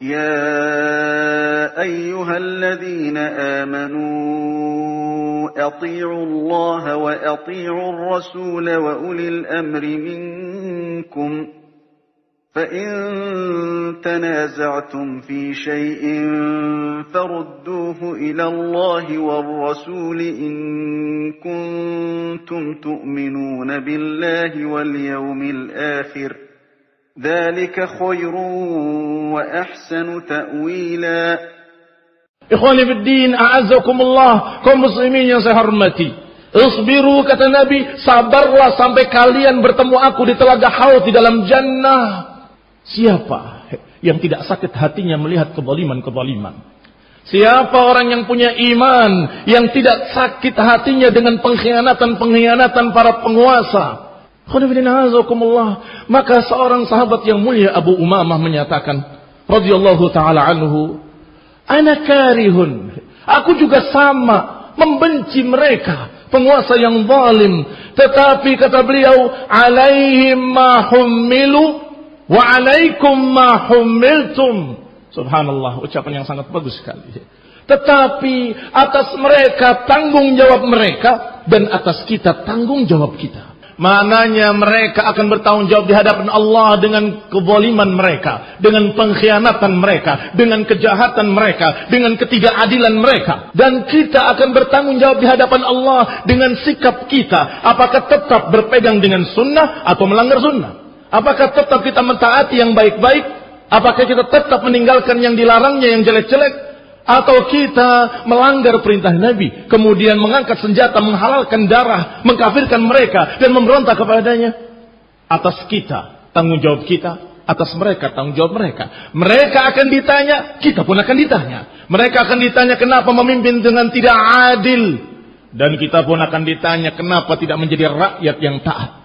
يا أيها الذين آمنوا أطيعوا الله وأطيعوا الرسول وأولي الأمر منكم فإن تنازعتم في شيء فردوه إلى الله والرسول إن كنتم تؤمنون بالله واليوم الآخر ذلك خير وأحسن تأويلا. Ikhwani fiddin, a'azzakumullah, kaum muslimin yang saya hormati. Isbiru, kata Nabi, sabarlah sampai kalian bertemu aku di telaga Haud di dalam jannah. Siapa yang tidak sakit hatinya melihat kezaliman-kezaliman? Siapa orang yang punya iman yang tidak sakit hatinya dengan pengkhianatan-pengkhianatan para penguasa? Maka seorang sahabat yang mulia Abu Umamah menyatakan radhiyallahu taala anhu, ana karihun, aku juga sama membenci mereka, penguasa yang zalim, tetapi kata beliau, alaihim ma hummilu wa alaikum ma hummiltum. Subhanallah, ucapan yang sangat bagus sekali. Tetapi atas mereka tanggung jawab mereka, dan atas kita tanggung jawab kita. Maknanya mereka akan bertanggung jawab di hadapan Allah dengan kezaliman mereka, dengan pengkhianatan mereka, dengan kejahatan mereka, dengan ketidakadilan mereka. Dan kita akan bertanggung jawab di hadapan Allah dengan sikap kita. Apakah tetap berpegang dengan sunnah atau melanggar sunnah? Apakah tetap kita mentaati yang baik-baik? Apakah kita tetap meninggalkan yang dilarangnya, yang jelek-jelek? Atau kita melanggar perintah Nabi, kemudian mengangkat senjata, menghalalkan darah, mengkafirkan mereka, dan memberontak kepadanya? Atas kita tanggung jawab kita, atas mereka tanggung jawab mereka. Mereka akan ditanya, kita pun akan ditanya. Mereka akan ditanya kenapa memimpin dengan tidak adil, dan kita pun akan ditanya kenapa tidak menjadi rakyat yang taat.